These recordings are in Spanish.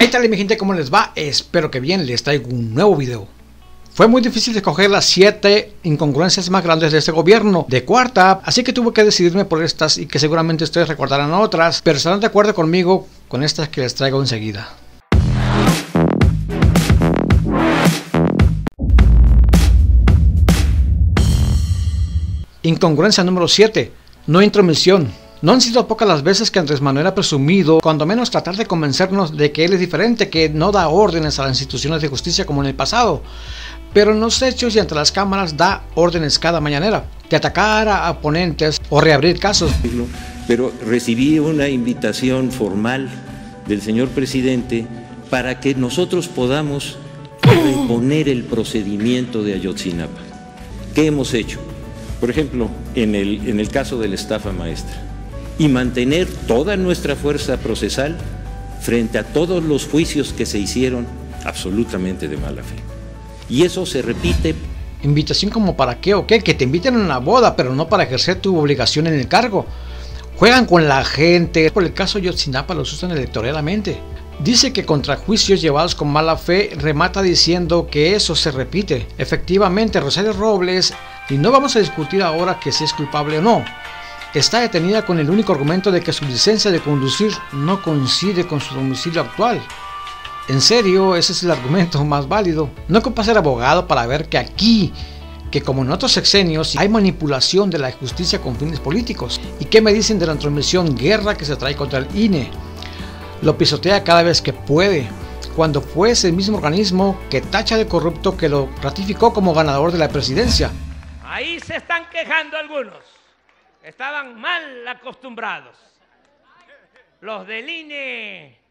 ¿Qué tal mi gente? ¿Cómo les va? Espero que bien, les traigo un nuevo video. Fue muy difícil escoger las 7 incongruencias más grandes de este gobierno de Cuarta, así que tuve que decidirme por estas y que seguramente ustedes recordarán otras, pero estarán de acuerdo conmigo con estas que les traigo enseguida. Incongruencia número 7. No intromisión. No han sido pocas las veces que Andrés Manuel ha presumido, cuando menos tratar de convencernos de que él es diferente, que no da órdenes a las instituciones de justicia como en el pasado, pero en los hechos y ante las cámaras da órdenes cada mañanera, de atacar a oponentes o reabrir casos. Pero recibí una invitación formal del señor presidente para que nosotros podamos reponer el procedimiento de Ayotzinapa. ¿Qué hemos hecho? Por ejemplo, en el caso de la estafa maestra, y mantener toda nuestra fuerza procesal frente a todos los juicios que se hicieron absolutamente de mala fe. Y eso se repite. ¿Invitación como para qué o qué? Que te inviten a una boda, pero no para ejercer tu obligación en el cargo. Juegan con la gente. Por el caso Ayotzinapa los usan electoralmente. Dice que contra juicios llevados con mala fe remata diciendo que eso se repite. Efectivamente, Rosario Robles, y no vamos a discutir ahora que si es culpable o no, está detenida con el único argumento de que su licencia de conducir no coincide con su domicilio actual. En serio, ese es el argumento más válido. No ocupa ser abogado para ver que aquí, que como en otros sexenios, hay manipulación de la justicia con fines políticos. ¿Y qué me dicen de la intromisión guerra que se trae contra el INE? Lo pisotea cada vez que puede, cuando fue ese mismo organismo que tacha de corrupto que lo ratificó como ganador de la presidencia. Ahí se están quejando algunos. Estaban mal acostumbrados. Los del INE,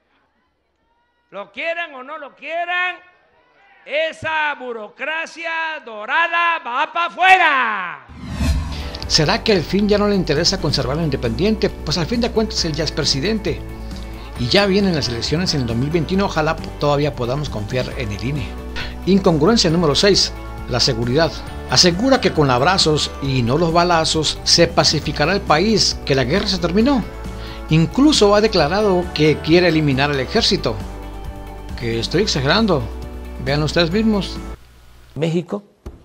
lo quieran o no lo quieran, esa burocracia dorada va para afuera. ¿Será que al fin ya no le interesa conservarlo independiente? Pues al fin de cuentas él ya es presidente. Y ya vienen las elecciones en el 2021, ojalá todavía podamos confiar en el INE. Incongruencia número 6. La seguridad. Asegura que con abrazos y no los balazos se pacificará el país, que la guerra se terminó. Incluso ha declarado que quiere eliminar al ejército. Que estoy exagerando, vean ustedes mismos. México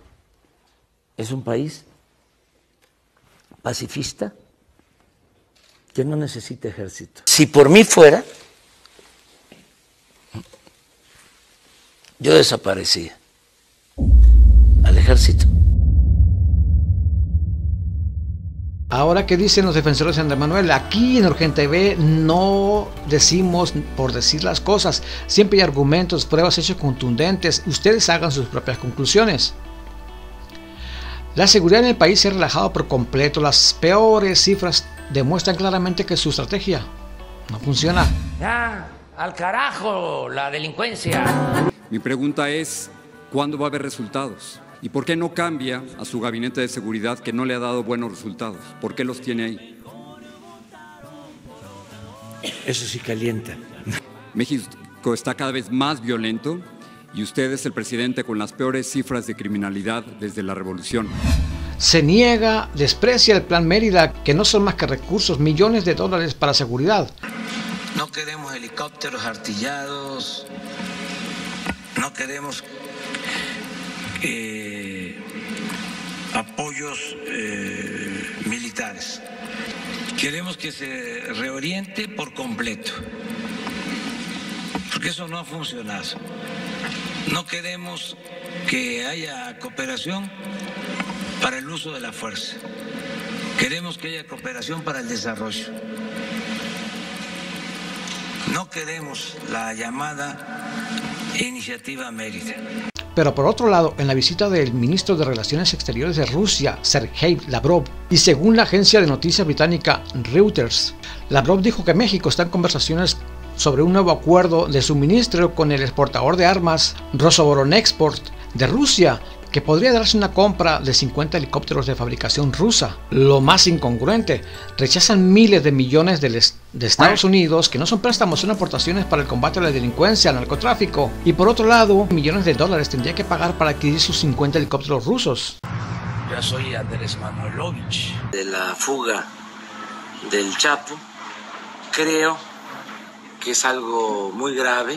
es un país pacifista que no necesita ejército. Si por mí fuera, yo desaparecía al ejército. Ahora, ¿qué dicen los defensores de Andrés Manuel? Aquí en Urgente TV no decimos por decir las cosas. Siempre hay argumentos, pruebas, hechos contundentes. Ustedes hagan sus propias conclusiones. La seguridad en el país se ha relajado por completo. Las peores cifras demuestran claramente que su estrategia no funciona. Ya, al carajo, la delincuencia. Mi pregunta es, ¿cuándo va a haber resultados? ¿Y por qué no cambia a su gabinete de seguridad que no le ha dado buenos resultados? ¿Por qué los tiene ahí? Eso sí calienta. México está cada vez más violento y usted es el presidente con las peores cifras de criminalidad desde la revolución. Se niega, desprecia el Plan Mérida, que no son más que recursos, millones de dólares para seguridad. No queremos helicópteros artillados, no queremos apoyos militares. Queremos que se reoriente por completo, porque eso no ha funcionado. No queremos que haya cooperación para el uso de la fuerza. Queremos que haya cooperación para el desarrollo. No queremos la llamada Iniciativa Mérida. Pero por otro lado, en la visita del ministro de Relaciones Exteriores de Rusia, Sergei Lavrov, y según la agencia de noticias británica Reuters, Lavrov dijo que México está en conversaciones sobre un nuevo acuerdo de suministro con el exportador de armas Rosoboronexport de Rusia, que podría darse una compra de 50 helicópteros de fabricación rusa. Lo más incongruente, rechazan miles de millones de Estados Unidos, que no son préstamos, son aportaciones para el combate a la delincuencia, al narcotráfico. Y por otro lado, millones de dólares tendría que pagar para adquirir sus 50 helicópteros rusos. Yo soy Andrés Manuelovich. De la fuga del Chapo, creo que es algo muy grave,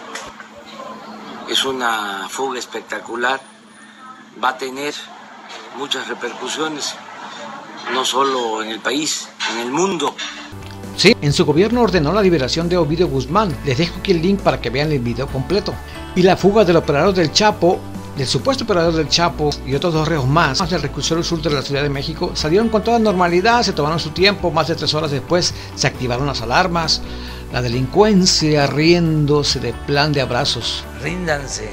es una fuga espectacular, va a tener muchas repercusiones, no solo en el país, en el mundo. Sí, en su gobierno ordenó la liberación de Ovidio Guzmán. Les dejo aquí el link para que vean el video completo. Y la fuga del operador del Chapo, del supuesto operador del Chapo y otros 2 reos más del reclusorio sur de la Ciudad de México salieron con toda normalidad, se tomaron su tiempo, más de 3 horas después se activaron las alarmas, la delincuencia riéndose de plan de abrazos. Ríndanse,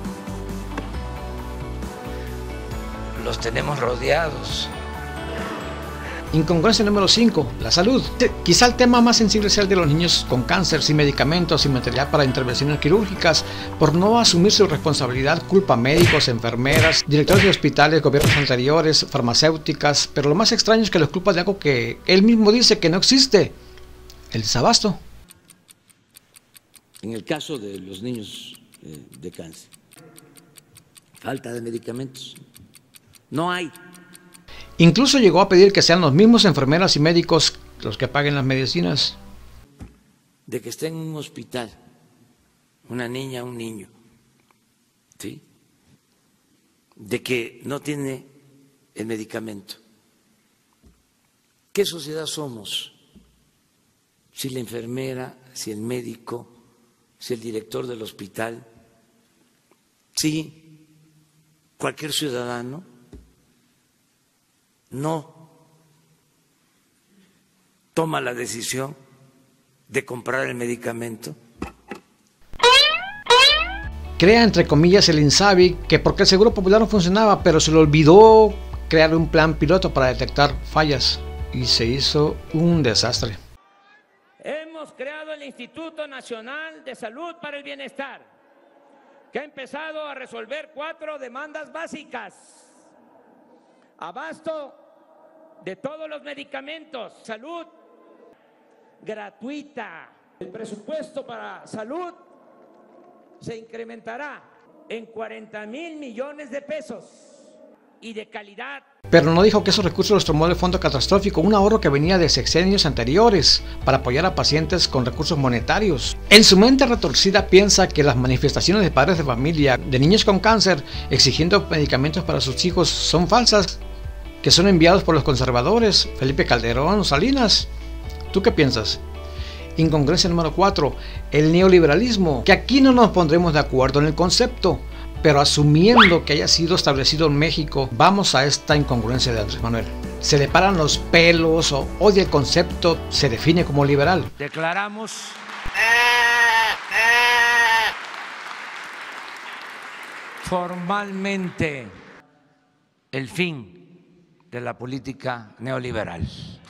los tenemos rodeados. Incongruencia número 5, la salud. Quizá el tema más sensible sea el de los niños con cáncer, sin medicamentos, sin material para intervenciones quirúrgicas. Por no asumir su responsabilidad, culpa a médicos, enfermeras, directores de hospitales, gobiernos anteriores, farmacéuticas. Pero lo más extraño es que los culpa de algo que él mismo dice que no existe: el desabasto. En el caso de los niños de cáncer, falta de medicamentos. No hay. Incluso llegó a pedir que sean los mismos enfermeras y médicos los que paguen las medicinas. De que esté en un hospital una niña, un niño, ¿sí? De que no tiene el medicamento. ¿Qué sociedad somos? Si la enfermera, si el médico, si el director del hospital, si cualquier ciudadano no toma la decisión de comprar el medicamento. Crea entre comillas el INSABI que porque el Seguro Popular no funcionaba, pero se le olvidó crear un plan piloto para detectar fallas y se hizo un desastre. Hemos creado el Instituto Nacional de Salud para el Bienestar, que ha empezado a resolver 4 demandas básicas: abasto de todos los medicamentos, salud gratuita. El presupuesto para salud se incrementará en 40,000 millones de pesos y de calidad. Pero no dijo que esos recursos los tomó del fondo catastrófico, un ahorro que venía de sexenios anteriores para apoyar a pacientes con recursos monetarios. En su mente retorcida piensa que las manifestaciones de padres de familia de niños con cáncer exigiendo medicamentos para sus hijos son falsas, que son enviados por los conservadores, Felipe Calderón, Salinas. ¿Tú qué piensas? Incongruencia número 4, el neoliberalismo, que aquí no nos pondremos de acuerdo en el concepto, pero asumiendo que haya sido establecido en México, vamos a esta incongruencia de Andrés Manuel. Se le paran los pelos o odia el concepto, se define como liberal. Declaramos formalmente el fin de la política neoliberal.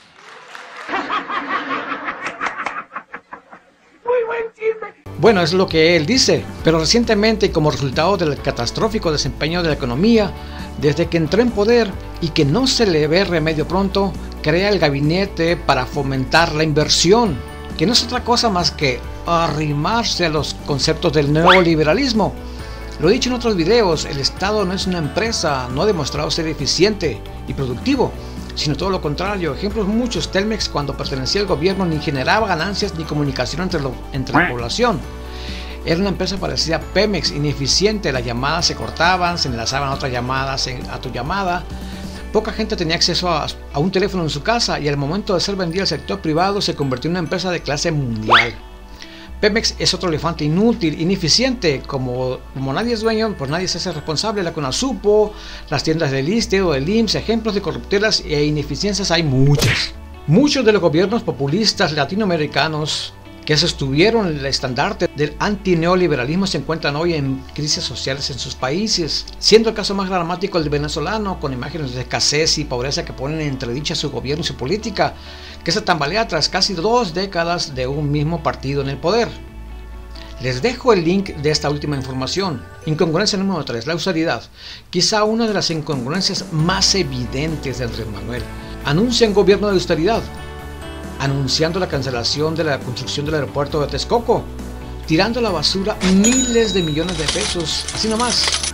Bueno, es lo que él dice, pero recientemente, como resultado del catastrófico desempeño de la economía, desde que entró en poder y que no se le ve remedio pronto, crea el gabinete para fomentar la inversión, que no es otra cosa más que arrimarse a los conceptos del neoliberalismo. Lo he dicho en otros videos, el Estado no es una empresa, no ha demostrado ser eficiente y productivo, sino todo lo contrario. Ejemplos muchos: Telmex, cuando pertenecía al gobierno, ni generaba ganancias ni comunicación entre la población. Era una empresa parecida a Pemex, ineficiente, las llamadas se cortaban, se enlazaban a otras llamadas, a tu llamada. Poca gente tenía acceso a un teléfono en su casa y al momento de ser vendida al sector privado se convirtió en una empresa de clase mundial. Pemex es otro elefante inútil, ineficiente, como nadie es dueño, pues nadie se hace responsable. La CONASUPO, las tiendas del ISSSTE o del IMSS, ejemplos de corruptelas e ineficiencias hay muchos. Muchos de los gobiernos populistas latinoamericanos que sostuvieron el estandarte del antineoliberalismo se encuentran hoy en crisis sociales en sus países, siendo el caso más dramático el venezolano, con imágenes de escasez y pobreza que ponen en entredicha su gobierno y su política, que se tambalea tras casi 2 décadas de un mismo partido en el poder. Les dejo el link de esta última información. Incongruencia número 3, la austeridad. Quizá una de las incongruencias más evidentes de Andrés Manuel. Anuncia un gobierno de austeridad, anunciando la cancelación de la construcción del aeropuerto de Texcoco, tirando a la basura miles de millones de pesos, así nomás.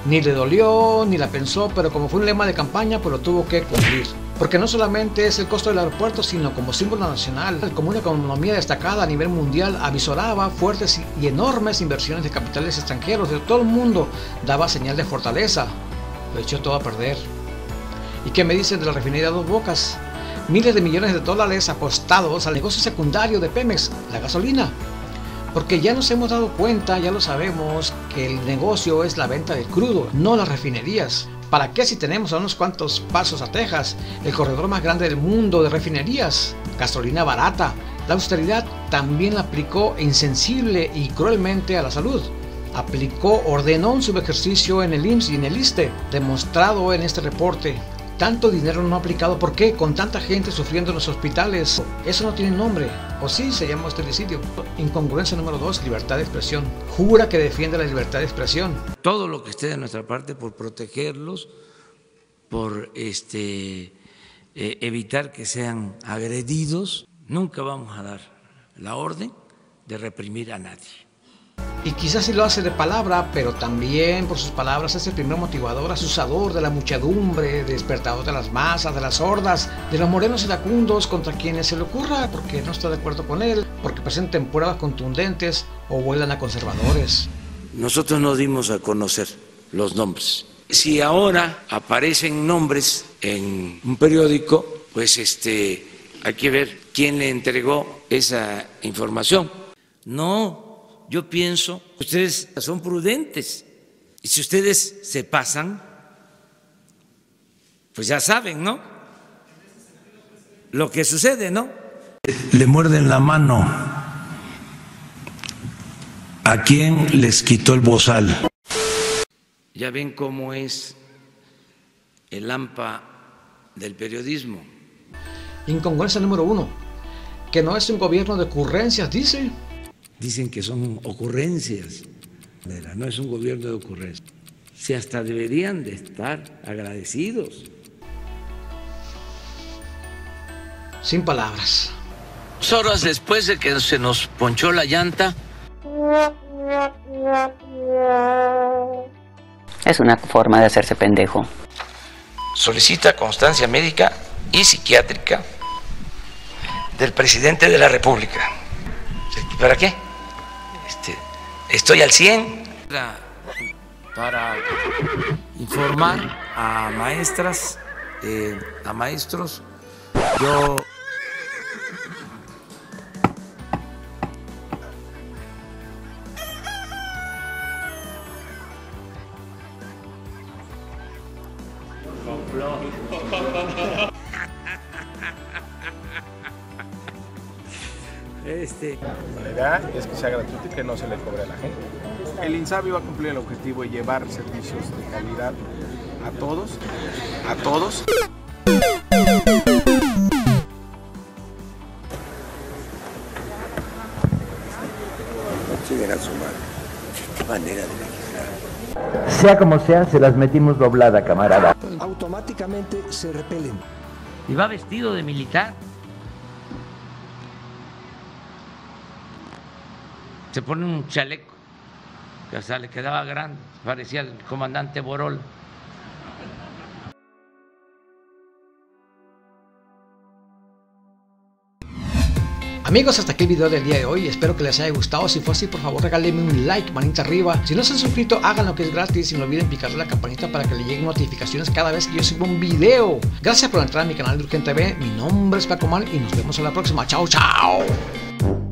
Ni le dolió, ni la pensó, pero como fue un lema de campaña, pues lo tuvo que cumplir. Porque no solamente es el costo del aeropuerto, sino como símbolo nacional, como una economía destacada a nivel mundial, avisoraba fuertes y enormes inversiones de capitales extranjeros. De todo el mundo daba señal de fortaleza. Lo echó todo a perder. ¿Y qué me dicen de la refinería Dos Bocas? Miles de millones de dólares apostados al negocio secundario de Pemex, la gasolina. Porque ya nos hemos dado cuenta, ya lo sabemos, que el negocio es la venta del crudo, no las refinerías. ¿Para qué si tenemos a unos cuantos pasos a Texas, el corredor más grande del mundo de refinerías? Gasolina barata. La austeridad también la aplicó insensible y cruelmente a la salud. Ordenó un subejercicio en el IMSS y en el ISSSTE, demostrado en este reporte. Tanto dinero no aplicado, ¿por qué? Con tanta gente sufriendo en los hospitales. Eso no tiene nombre, o sí se llama austericidio. Incongruencia número 2, libertad de expresión. Jura que defiende la libertad de expresión. Todo lo que esté de nuestra parte por protegerlos, por evitar que sean agredidos, nunca vamos a dar la orden de reprimir a nadie. Y quizás sí lo hace de palabra, pero también por sus palabras es el primer motivador, asusador de la muchedumbre, despertador de las masas, de las hordas, de los morenos iracundos contra quienes se le ocurra porque no está de acuerdo con él, porque presenten pruebas contundentes o vuelan a conservadores. Nosotros no dimos a conocer los nombres. Si ahora aparecen nombres en un periódico, pues hay que ver quién le entregó esa información. No. Yo pienso que ustedes son prudentes y si ustedes se pasan, pues ya saben, ¿no? Lo que sucede, ¿no? Le muerden la mano a quien les quitó el bozal. Ya ven cómo es el AMPA del periodismo. Incongruencia número 1, que no es un gobierno de ocurrencias, dice. Dicen que son ocurrencias, no es un gobierno de ocurrencias. Si hasta deberían de estar agradecidos. Sin palabras. 2 horas después de que se nos ponchó la llanta. Es una forma de hacerse pendejo. Solicita constancia médica y psiquiátrica del presidente de la República. ¿Para qué? Estoy al 100 para informar a maestras, a maestros. Yo La idea es que sea gratuito y que no se le cobre a la gente. El INSABI va a cumplir el objetivo de llevar servicios de calidad a todos, Siguen a su madre. Qué manera de legislar. Sea como sea, se las metimos doblada, camarada. Automáticamente se repelen. Y va vestido de militar. Se pone un chaleco que hasta le quedaba grande, parecía el comandante Borol. Amigos, hasta aquí el video del día de hoy. Espero que les haya gustado. Si fue así, por favor regálenme un like, manita arriba. Si no se han suscrito, háganlo, que es gratis. Y no olviden picarle la campanita para que le lleguen notificaciones cada vez que yo suba un video. Gracias por entrar a mi canal de Urgente TV. Mi nombre es Paco Mal y nos vemos en la próxima. Chao, chao.